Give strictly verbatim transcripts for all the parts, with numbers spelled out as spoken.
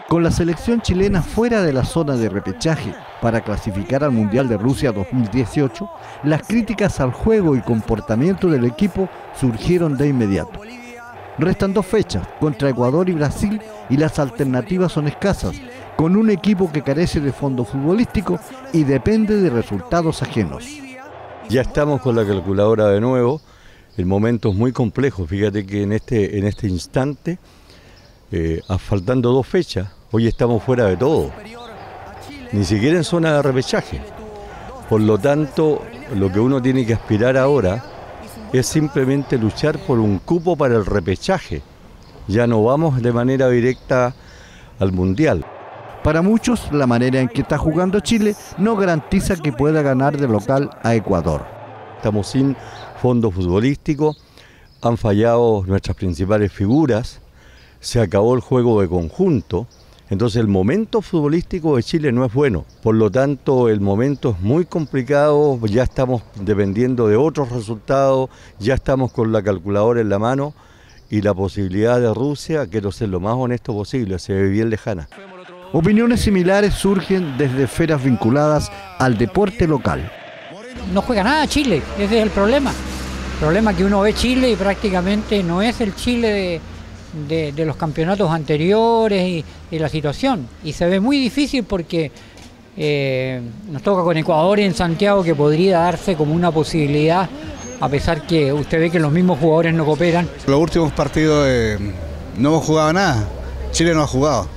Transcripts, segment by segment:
Con la selección chilena fuera de la zona de repechaje para clasificar al Mundial de Rusia dos mil dieciocho, las críticas al juego y comportamiento del equipo surgieron de inmediato. Restan dos fechas, contra Ecuador y Brasil, y las alternativas son escasas, con un equipo que carece de fondo futbolístico y depende de resultados ajenos. Ya estamos con la calculadora de nuevo, el momento es muy complejo, fíjate que en este, en este instante, eh, faltando dos fechas, hoy estamos fuera de todo, ni siquiera en zona de repechaje. Por lo tanto, lo que uno tiene que aspirar ahora es simplemente luchar por un cupo para el repechaje. Ya no vamos de manera directa al Mundial. Para muchos, la manera en que está jugando Chile no garantiza que pueda ganar de local a Ecuador. Estamos sin fondo futbolístico, han fallado nuestras principales figuras, se acabó el juego de conjunto, entonces el momento futbolístico de Chile no es bueno. Por lo tanto, el momento es muy complicado, ya estamos dependiendo de otros resultados, ya estamos con la calculadora en la mano y la posibilidad de Rusia, quiero ser lo más honesto posible, se ve bien lejana. Opiniones similares surgen desde esferas vinculadas al deporte local. No juega nada Chile, ese es el problema. El problema es que uno ve Chile y prácticamente no es el Chile de, de, de los campeonatos anteriores y, y la situación. Y se ve muy difícil porque eh, nos toca con Ecuador en Santiago, que podría darse como una posibilidad, a pesar que usted ve que los mismos jugadores no cooperan. Los últimos partidos eh, no hemos jugado nada, Chile no ha jugado.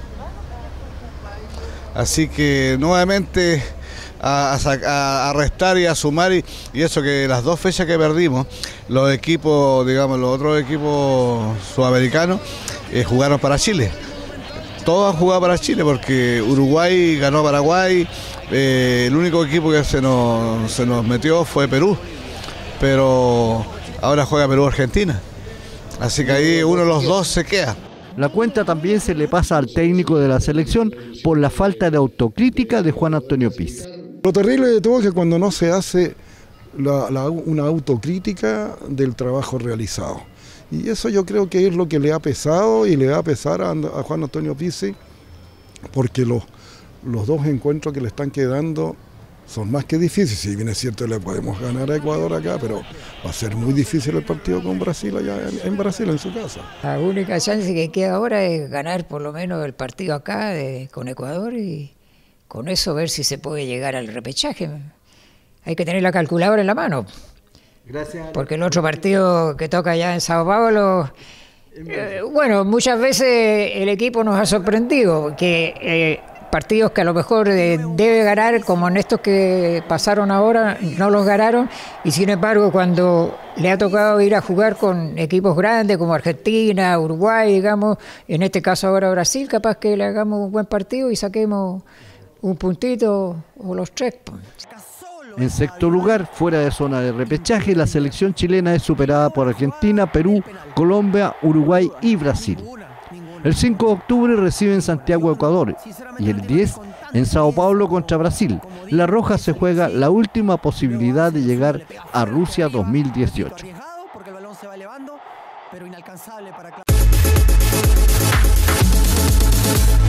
Así que nuevamente a, a, a restar y a sumar y, y eso que las dos fechas que perdimos, los equipos, digamos, los otros equipos sudamericanos eh, jugaron para Chile. Todos han jugado para Chile porque Uruguay ganó a Paraguay, eh, el único equipo que se nos, se nos metió fue Perú, pero ahora juega Perú-Argentina. Así que ahí uno de los dos se queda. La cuenta también se le pasa al técnico de la selección por la falta de autocrítica de Juan Antonio Pizzi. Lo terrible de todo es que cuando no se hace la, la, una autocrítica del trabajo realizado. Y eso yo creo que es lo que le ha pesado y le va a pesar a, a Juan Antonio Pizzi, porque los, los dos encuentros que le están quedando son más que difíciles. Si bien es cierto le podemos ganar a Ecuador acá, pero va a ser muy difícil el partido con Brasil allá en, en Brasil, en su casa. La única chance que queda ahora es ganar por lo menos el partido acá de, con Ecuador y con eso ver si se puede llegar al repechaje. Hay que tener la calculadora en la mano. Gracias. Porque el otro partido que toca allá en Sao Paulo, eh, bueno, muchas veces el equipo nos ha sorprendido, que eh, partidos que a lo mejor eh, debe ganar, como en estos que pasaron ahora, no los ganaron, y sin embargo cuando le ha tocado ir a jugar con equipos grandes como Argentina, Uruguay, digamos, en este caso ahora Brasil, capaz que le hagamos un buen partido y saquemos un puntito o los tres. En sexto lugar, fuera de zona de repechaje, la selección chilena es superada por Argentina, Perú, Colombia, Uruguay y Brasil. El cinco de octubre recibe en Santiago, Ecuador, y el diez en Sao Paulo contra Brasil. La Roja se juega la última posibilidad de llegar a Rusia dos mil dieciocho. Porque el balón se va elevando, pero inalcanzable para